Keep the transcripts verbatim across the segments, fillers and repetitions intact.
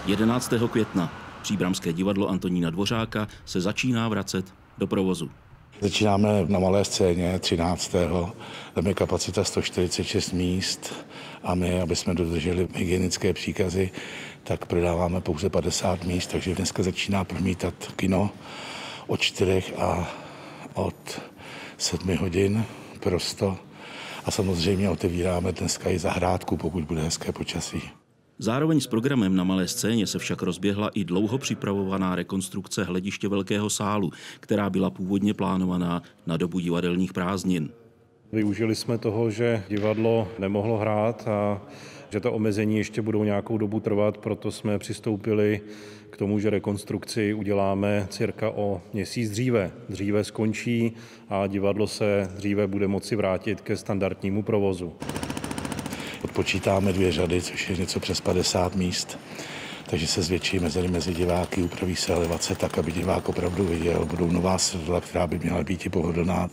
jedenáctého května příbramské divadlo Antonína Dvořáka se začíná vracet do provozu. Začínáme na malé scéně třináctého Tam je kapacita sto čtyřicet šest míst a my, aby jsme dodrželi hygienické příkazy, tak prodáváme pouze padesát míst, takže dneska začíná promítat kino od čtyřech a od sedmi hodin prosto. A samozřejmě otevíráme dneska i zahrádku, pokud bude hezké počasí. Zároveň s programem na malé scéně se však rozběhla i dlouho připravovaná rekonstrukce hlediště Velkého sálu, která byla původně plánovaná na dobu divadelních prázdnin. Využili jsme toho, že divadlo nemohlo hrát a že to omezení ještě budou nějakou dobu trvat, proto jsme přistoupili k tomu, že rekonstrukci uděláme cirka o měsíc dříve. Dříve skončí a divadlo se dříve bude moci vrátit ke standardnímu provozu. Odpočítáme dvě řady, což je něco přes padesát míst, takže se zvětší mezery mezi diváky, upraví se elevace tak, aby divák opravdu viděl. Budou nová sedla, která by měla být i pohodlná,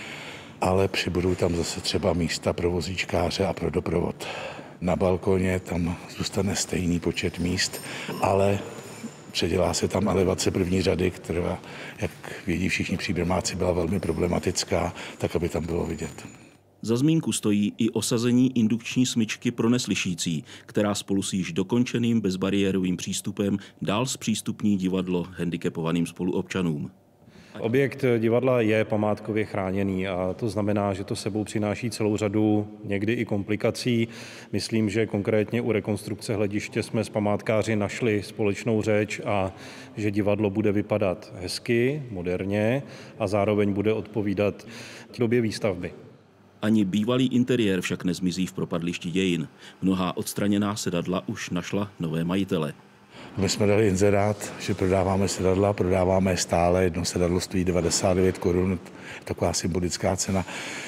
ale přibudou tam zase třeba místa pro vozíčkáře a pro doprovod. Na balkoně tam zůstane stejný počet míst, ale předělá se tam elevace první řady, která, jak vědí všichni příbramáci, byla velmi problematická, tak aby tam bylo vidět. Za zmínku stojí i osazení indukční smyčky pro neslyšící, která spolu s již dokončeným bezbariérovým přístupem dál zpřístupní divadlo handicapovaným spoluobčanům. Objekt divadla je památkově chráněný a to znamená, že to sebou přináší celou řadu někdy i komplikací. Myslím, že konkrétně u rekonstrukce hlediště jsme s památkáři našli společnou řeč a že divadlo bude vypadat hezky, moderně a zároveň bude odpovídat době výstavby. Ani bývalý interiér však nezmizí v propadlišti dějin. Mnohá odstraněná sedadla už našla nové majitele. My jsme dali inzerát, že prodáváme sedadla, prodáváme je stále. Jedno sedadlo stojí devadesát devět korun, taková symbolická cena.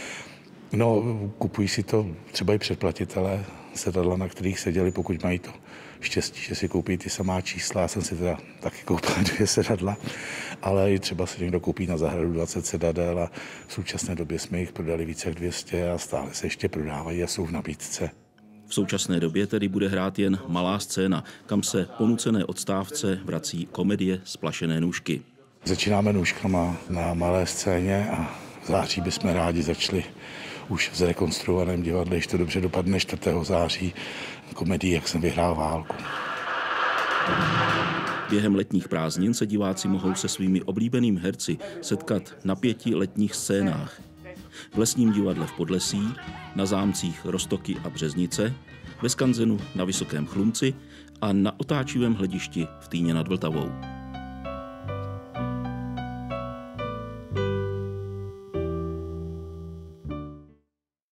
No, kupují si to třeba i předplatitelé sedadla, na kterých seděli, pokud mají to štěstí, že si koupí ty samá čísla. Já jsem si teda taky koupil dvě sedadla, ale i třeba si někdo koupí na zahradu dvacet sedadel a v současné době jsme jich prodali více jak dvě stě a stále se ještě prodávají a jsou v nabídce. V současné době tedy bude hrát jen malá scéna, kam se po nucené odstávce vrací komedie Splašené nůžky. Začínáme nůžkama na malé scéně a v září bychom rádi začali už v zrekonstruovaném divadle, když to dobře dopadne čtvrtého září, komedii Jak jsem vyhrál válku. Během letních prázdnin se diváci mohou se svými oblíbenými herci setkat na pěti letních scénách. V Lesním divadle v Podlesí, na zámcích Roztoky a Březnice, ve skanzenu na Vysokém Chlumci a na otáčivém hledišti v Týně nad Vltavou.